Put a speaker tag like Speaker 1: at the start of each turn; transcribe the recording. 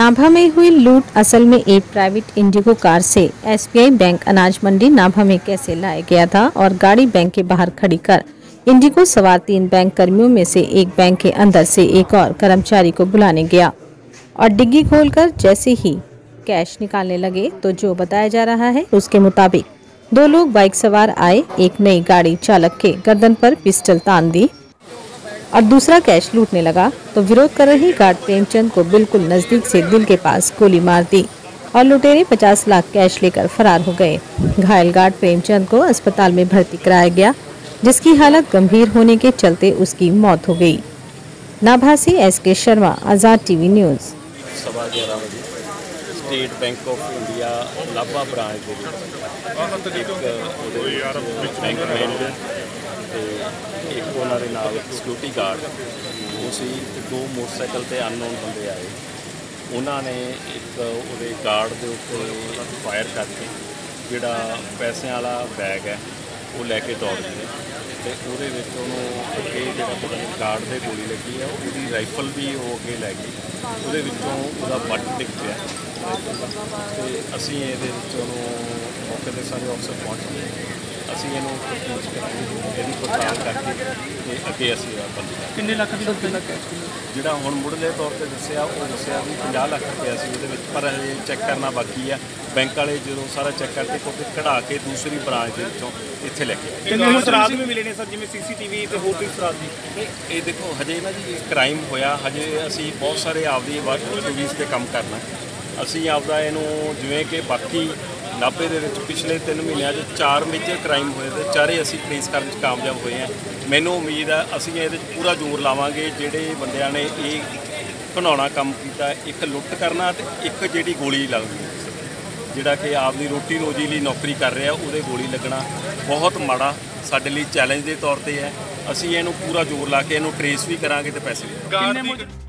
Speaker 1: नाभा में हुई लूट असल में एक प्राइवेट इंडिगो कार से एसबीआई बैंक अनाज मंडी नाभा में कैसे लाया गया था और गाड़ी बैंक के बाहर खड़ी कर इंडिगो सवार 3 बैंक कर्मियों में से एक बैंक के अंदर से एक और कर्मचारी को बुलाने गया और डिग्गी खोलकर जैसे ही कैश निकालने लगे तो जो बताया जा रहा है उसके मुताबिक 2 लोग बाइक सवार आए, एक नई गाड़ी चालक के गर्दन पर पिस्टल तान दी और दूसरा कैश लूटने लगा तो विरोध कर रही गार्ड प्रेमचंद को बिल्कुल नजदीक से दिल के पास गोली मार दी और लुटेरे 50 लाख कैश लेकर फरार हो गए। घायल गार्ड प्रेमचंद को अस्पताल में भर्ती कराया गया, जिसकी हालत गंभीर होने के चलते उसकी मौत हो गई। नाभा से SK Sharma, Azad TV news.
Speaker 2: State Bank of India Nabha branch bank manager एक उन्होंने नाल सिक्योरिटी गार्ड उसी 2 मोटरसाइकिल ते अननोन बंदे आए। उन्होंने एक उहदे गार्ड के उत्ते फायर करके जिहड़ा पैसे वाला बैग है वो लैके दौड़ गए तो उहदे विच उहनूं अगे जिहड़ा गार्ड दे गोली लगी है उसकी राइफल भी वो अगे लै गई, उहदे विचों उहदा बट डिग पिया तो असीं इहदे विच उहनूं मौके ते सारे अफसर पहुँच गए। ਅਸੀਂ ਇਹਨੂੰ ਕੋਸ਼ਿਸ਼ ਕਰਾਂਗੇ ਇਹਦੀ ਪੜਤਾਲ ਕਰਕੇ ਤੇ ਅੱਗੇ ਅਸੀਂ
Speaker 3: ਕਿੰਨੇ ਲੱਖ ਦਾ ਕੈਸ਼
Speaker 2: ਜਿਹੜਾ ਹੁਣ ਮੁੱਢਲੇ ਤੌਰ ਤੇ ਦੱਸਿਆ ਉਹ ਦੱਸਿਆ ਵੀ 50 ਲੱਖ ਰੁਪਇਆ ਸੀ ਉਹਦੇ ਵਿੱਚ, ਪਰ ਹਜੇ ਚੈੱਕ ਕਰਨਾ ਬਾਕੀ ਆ। ਬੈਂਕ ਵਾਲੇ ਜਦੋਂ ਸਾਰਾ ਚੈੱਕ ਕਰਕੇ ਕਿਉਂਕਿ ਕਢਾ ਕੇ ਦੂਸਰੀ ਬ੍ਰਾਂਚ ਦੇ ਵਿੱਚੋਂ ਇੱਥੇ ਲੈ ਕੇ ਆਏ।
Speaker 3: ਕਿੰਨੇ ਸਰਾਧ ਵੀ ਮਿਲੇ ਨੇ ਸਰ, ਜਿਵੇਂ ਸੀਸੀਟੀਵੀ ਤੇ ਹੋਰ ਕੋਈ ਸਰਾਧ ਵੀ?
Speaker 2: ਇਹ ਦੇਖੋ ਹਜੇ ਨਾ ਜੀ ਕ੍ਰਾਈਮ ਹੋਇਆ, ਹਜੇ ਅਸੀਂ ਬਹੁਤ ਸਾਰੇ ਆਪਦੀ ਸਰਵਿਸ ਤੇ ਕੰਮ ਕਰਨਾ। ਅਸੀਂ ਆਪਦਾ ਇਹਨੂੰ ਜਿਵੇਂ ਕਿ ਬਾਕੀ ਨਾਭੇ ਦੇ ਵਿੱਚ ਪਿਛਲੇ 3 ਮਹੀਨਿਆਂ 'ਚ 4 ਮੇਜਰ ਕ੍ਰਾਈਮ ਹੋਏ ਤੇ ਚਾਰੇ ਅਸੀਂ ਟ੍ਰੇਸ ਕਰਨ 'ਚ ਕਾਮਯਾਬ ਹੋਏ ਹਾਂ। ਮੈਨੂੰ ਉਮੀਦ ਹੈ ਅਸੀਂ ਇਹਦੇ 'ਚ ਪੂਰਾ ਜ਼ੋਰ ਲਾਵਾਂਗੇ। ਜਿਹੜੇ ਬੰਦਿਆਂ ਨੇ ਇਹ ਘਿਨਾਉਣਾ ਕੰਮ ਕੀਤਾ, ਇੱਕ ਲੁੱਟ ਕਰਨਾ ਤੇ ਇੱਕ ਜਿਹੜੀ ਗੋਲੀ ਲੱਗਦੀ ਜਿਹੜਾ ਕਿ ਆਪਦੀ ਰੋਟੀ ਰੋਜੀ ਲਈ ਨੌਕਰੀ ਕਰ ਰਿਹਾ ਉਹਦੇ ਗੋਲੀ ਲੱਗਣਾ ਬਹੁਤ ਮਾੜਾ ਸਾਡੇ ਲਈ ਚੈਲੰਜ ਦੇ ਤੌਰ ਤੇ ਹੈ। ਅਸੀਂ ਇਹਨੂੰ ਪੂਰਾ ਜ਼ੋਰ ਲਾ ਕੇ ਇਹਨੂੰ ਟ੍ਰੇਸ ਵੀ ਕਰਾਂਗੇ ਤੇ ਪੈਸੇ ਵੀ।